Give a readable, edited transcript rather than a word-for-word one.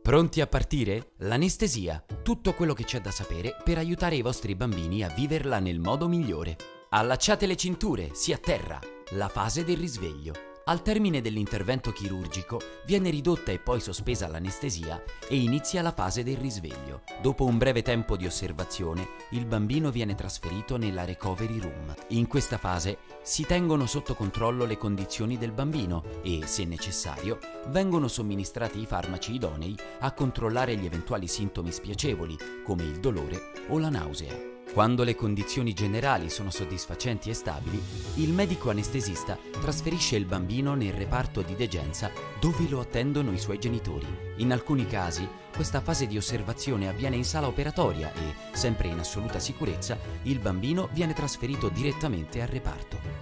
Pronti a partire? L'anestesia, tutto quello che c'è da sapere per aiutare i vostri bambini a viverla nel modo migliore. Allacciate le cinture, si atterra. La fase del risveglio. Al termine dell'intervento chirurgico viene ridotta e poi sospesa l'anestesia e inizia la fase del risveglio. Dopo un breve tempo di osservazione, il bambino viene trasferito nella recovery room. In questa fase si tengono sotto controllo le condizioni del bambino e, se necessario, vengono somministrati i farmaci idonei a controllare gli eventuali sintomi spiacevoli, come il dolore o la nausea. Quando le condizioni generali sono soddisfacenti e stabili, il medico anestesista trasferisce il bambino nel reparto di degenza dove lo attendono i suoi genitori. In alcuni casi, questa fase di osservazione avviene in sala operatoria e, sempre in assoluta sicurezza, il bambino viene trasferito direttamente al reparto.